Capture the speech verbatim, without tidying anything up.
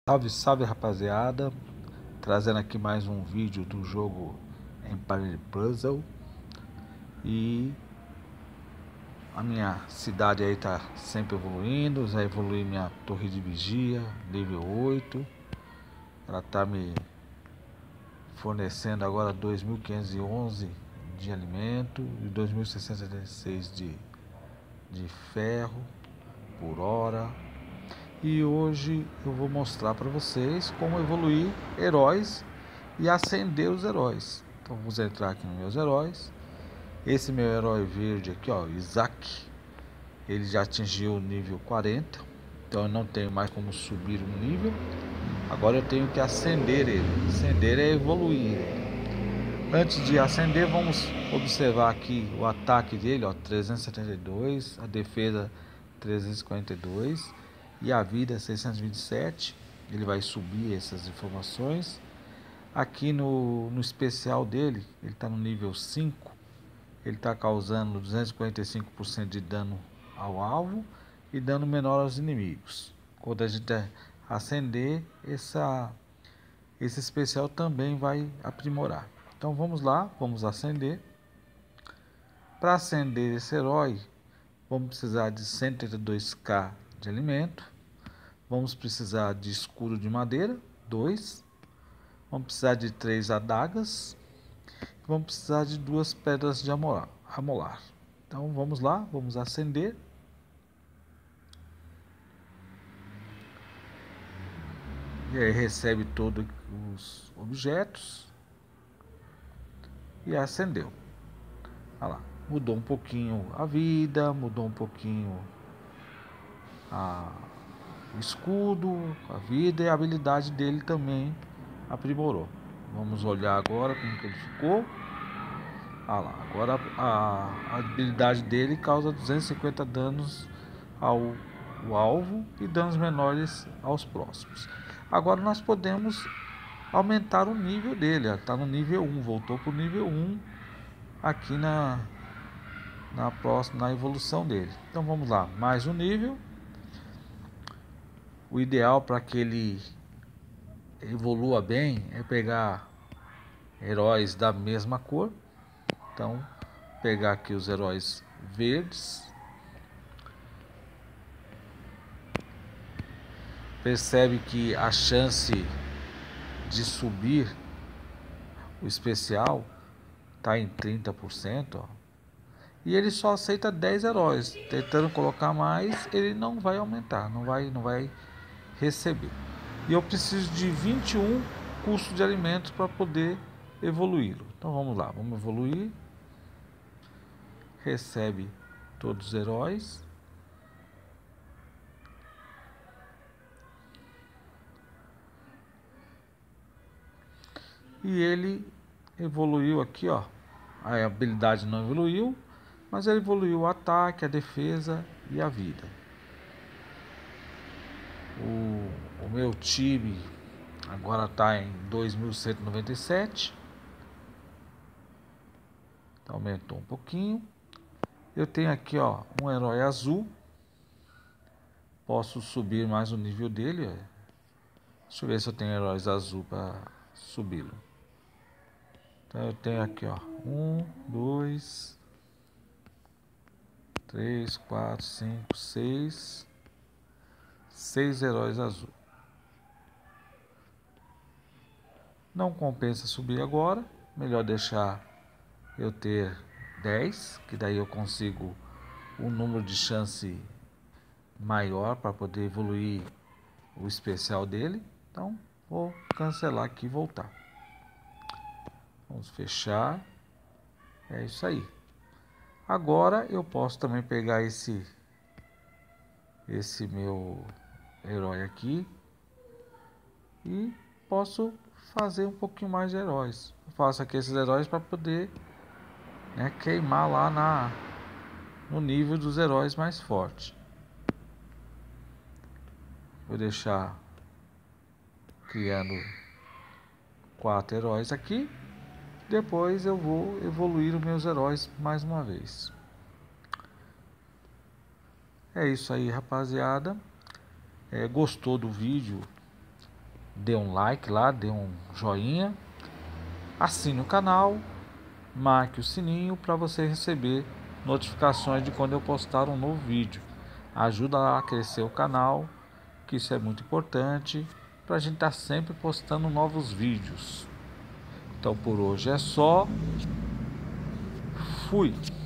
Salve, salve rapaziada, trazendo aqui mais um vídeo do jogo Empire Puzzle. E a minha cidade aí tá sempre evoluindo. Já evolui minha torre de vigia, nível oito. Ela tá me fornecendo agora dois mil quinhentos e onze de alimento e dois mil seiscentos e setenta e seis de, de ferro por hora. E hoje eu vou mostrar para vocês como evoluir heróis e acender os heróis. Então vamos entrar aqui nos meus heróis. Esse meu herói verde aqui, ó, Isaac, ele já atingiu o nível quarenta. Então eu não tenho mais como subir um nível. Agora eu tenho que acender ele. Acender é evoluir. Antes de acender, vamos observar aqui o ataque dele, ó, trezentos e setenta e dois, a defesa trezentos e quarenta e dois e a vida seiscentos e vinte e sete. Ele vai subir essas informações. Aqui no, no especial dele, ele está no nível cinco. Ele está causando duzentos e quarenta e cinco por cento de dano ao alvo e dano menor aos inimigos. Quando a gente acender, essa, esse especial também vai aprimorar. Então vamos lá, vamos acender. Para acender esse herói, vamos precisar de cento e oitenta e dois K de alimento. Vamos precisar de escudo de madeira, dois. Vamos precisar de três adagas. Vamos precisar de duas pedras de amolar. Então vamos lá, vamos acender. E aí recebe todos os objetos. E acendeu. Olha lá, mudou um pouquinho a vida, mudou um pouquinho a, o escudo, a vida, e a habilidade dele também aprimorou. Vamos olhar agora como que ele ficou. Ah lá, agora a, a habilidade dele causa duzentos e cinquenta danos ao, ao alvo e danos menores aos próximos. Agora nós podemos aumentar o nível dele. Está no nível um, voltou para o nível um aqui na, na próxima, na evolução dele. Então vamos lá, mais um nível. O ideal para que ele evolua bem é pegar heróis da mesma cor. Então pegar aqui os heróis verdes. Percebe que a chance de subir o especial está em trinta por cento, ó. E ele só aceita dez heróis. Tentando colocar mais, ele não vai aumentar, não vai, não vai receber. E eu preciso de vinte e um custos de alimentos para poder evoluí-lo. Então vamos lá, vamos evoluir. Recebe todos os heróis. E ele evoluiu aqui, ó. A habilidade não evoluiu, mas ele evoluiu o ataque, a defesa e a vida. O, o meu time agora está em dois mil cento e noventa e sete. Então, aumentou um pouquinho. Eu tenho aqui, ó, um herói azul. Posso subir mais o nível dele. Ó. Deixa eu ver se eu tenho heróis azul para subi-lo. Então eu tenho aqui, ó, um, dois, três, quatro, cinco, seis, seis heróis azul. Não compensa subir agora, melhor deixar eu ter dez, que daí eu consigo um número de chance maior para poder evoluir o especial dele. Então vou cancelar aqui e voltar. Vamos fechar. É isso aí. Agora eu posso também pegar esse esse meu herói aqui e posso fazer um pouquinho mais de heróis. Eu faço aqui esses heróis para poder, né, queimar lá na no nível dos heróis mais fortes. Vou deixar criando quatro heróis aqui. Depois eu vou evoluir os meus heróis mais uma vez. É isso aí, rapaziada. É, gostou do vídeo? dê um like lá, dê um joinha, assine o canal, marque o sininho para você receber notificações de quando eu postar um novo vídeo. Ajuda a crescer o canal, que isso é muito importante para a gente estar sempre postando novos vídeos. Então por hoje é só. Fui!